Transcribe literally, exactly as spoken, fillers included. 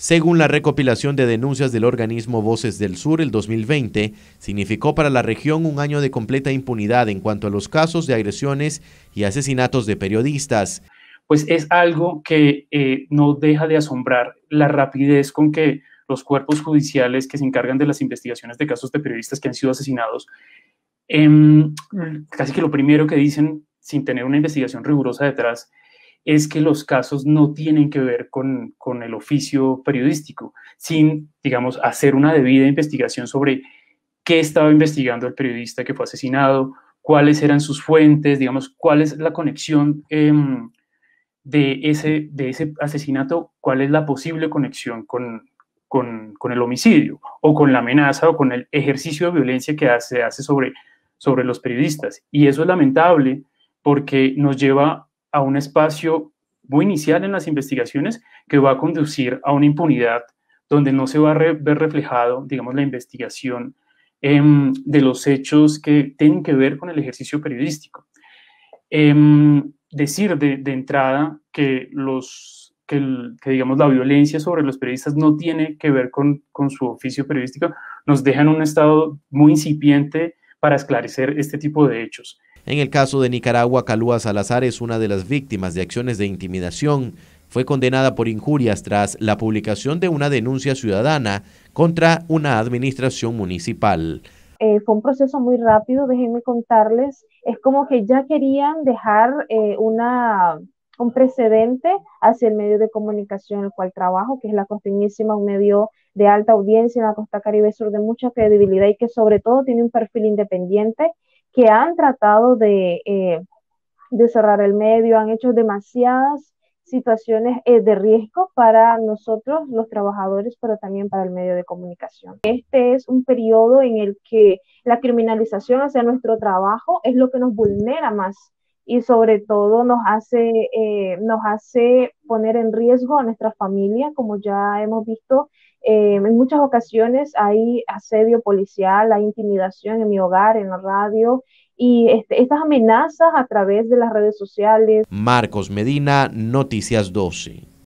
Según la recopilación de denuncias del organismo Voces del Sur, el dos mil veinte significó para la región un año de completa impunidad en cuanto a los casos de agresiones y asesinatos de periodistas. Pues es algo que eh, no deja de asombrar la rapidez con que los cuerpos judiciales que se encargan de las investigaciones de casos de periodistas que han sido asesinados, eh, casi que lo primero que dicen, sin tener una investigación rigurosa detrás, es que los casos no tienen que ver con, con el oficio periodístico, sin, digamos, hacer una debida investigación sobre qué estaba investigando el periodista que fue asesinado, cuáles eran sus fuentes, digamos, cuál es la conexión eh, de, ese, de ese asesinato, cuál es la posible conexión con, con, con el homicidio, o con la amenaza, o con el ejercicio de violencia que se hace sobre, sobre los periodistas. Y eso es lamentable porque nos lleva a un espacio muy inicial en las investigaciones que va a conducir a una impunidad donde no se va a re ver reflejado, digamos, la investigación eh, de los hechos que tienen que ver con el ejercicio periodístico. Eh, decir de, de entrada que, los, que, el, que, digamos, la violencia sobre los periodistas no tiene que ver con, con su oficio periodístico nos deja en un estado muy incipiente para esclarecer este tipo de hechos. En el caso de Nicaragua, Kalua Salazar es una de las víctimas de acciones de intimidación. Fue condenada por injurias tras la publicación de una denuncia ciudadana contra una administración municipal. Eh, fue un proceso muy rápido, déjenme contarles. Es como que ya querían dejar eh, una, un precedente hacia el medio de comunicación en el cual trabajo, que es La Costeñísima, un medio de alta audiencia en la costa Caribe Sur de mucha credibilidad y que sobre todo tiene un perfil independiente, que han tratado de, eh, de cerrar el medio, han hecho demasiadas situaciones eh, de riesgo para nosotros, los trabajadores, pero también para el medio de comunicación. Este es un periodo en el que la criminalización hacia nuestro trabajo es lo que nos vulnera más y sobre todo nos hace, eh, nos hace poner en riesgo a nuestra familia, como ya hemos visto. Eh, en muchas ocasiones hay asedio policial, hay intimidación en mi hogar, en la radio, y este, estas amenazas a través de las redes sociales. Marcos Medina, Noticias doce.